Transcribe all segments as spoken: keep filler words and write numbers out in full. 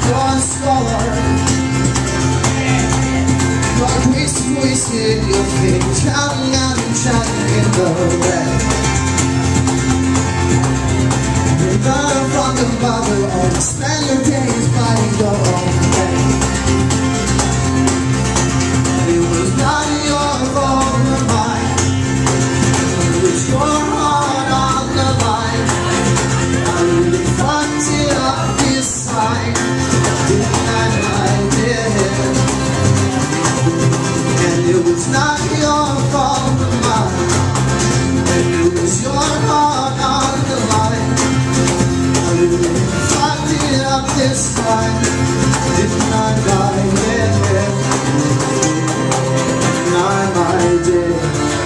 Don't start. Like we squeezed your feet, counting out and shining in the red. Learn from the mother, or spend your days fighting your own way. It was not your fault or mine. It was your heart on the line. I really fucked it up this time. Didn't I? I did. And it was not your fault or mine. And it was your heart on the line. I really fucked it up this time. Didn't I? I did. I did.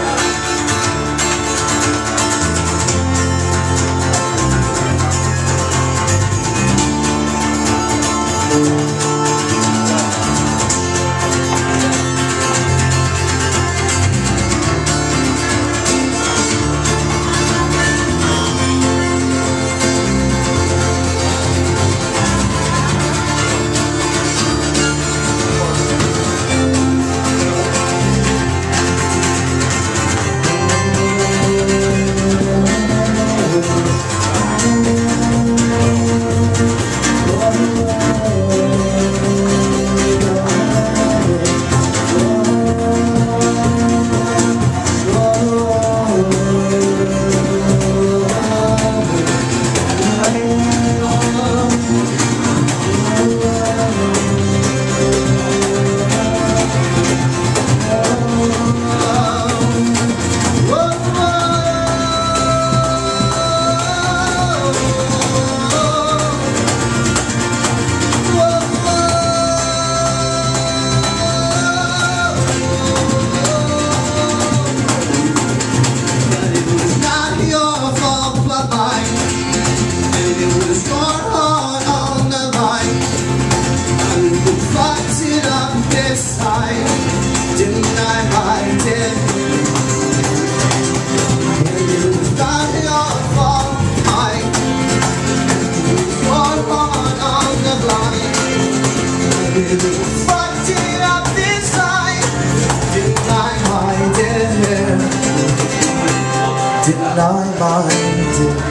Fucked it up this time. Didn't I mind it? Didn't I mind it?